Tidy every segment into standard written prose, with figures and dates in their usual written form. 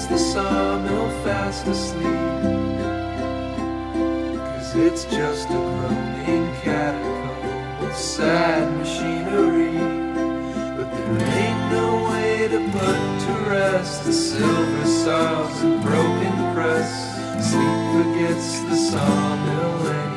the sawmill fast asleep, 'cause it's just a groaning catacomb of sad machinery. But there ain't no way to put to rest the silver saws and broken press. Sleep forgets the sawmill anyway.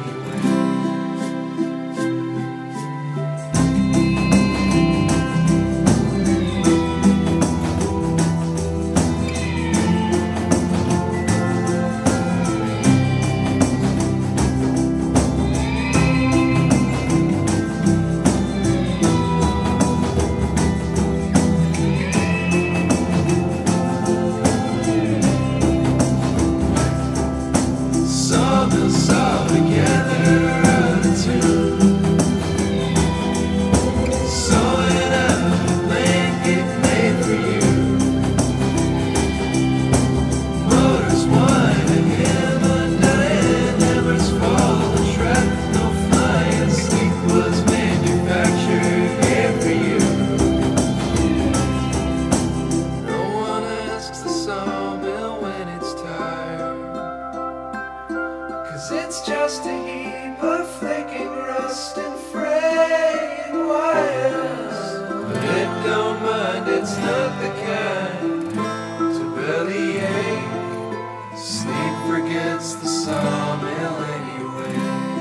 Sawmills all together out of tune, sawing out a blanket made for you. Motors whining, hammer dying, hammers fall, and shrapnel flying. Sleep was manufactured here for you. No one asks the sawmill when it's tired, 'cause it's just a heap of flaking rust and fraying wires. But it don't mind, it's not the kind to bellyache. Sleep forgets the sawmill anyway.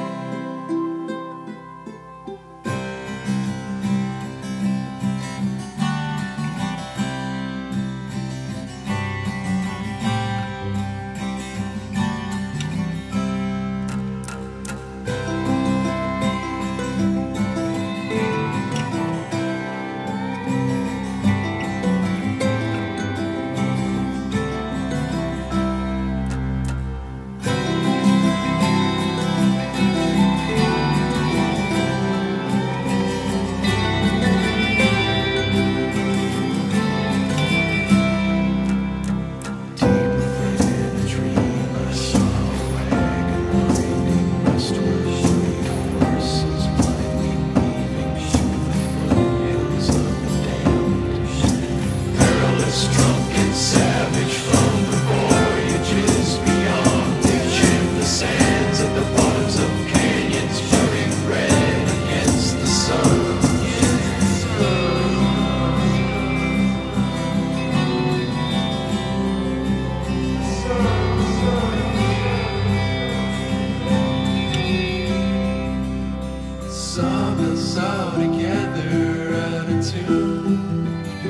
Sawmills all together out of tune,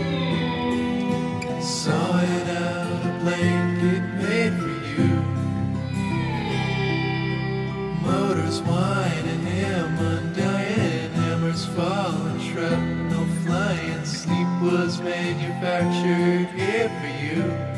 sawing out a blanket made for you. Motors whining, hammer dying, hammers falling, shrapnel flying. Sleep was manufactured here for you.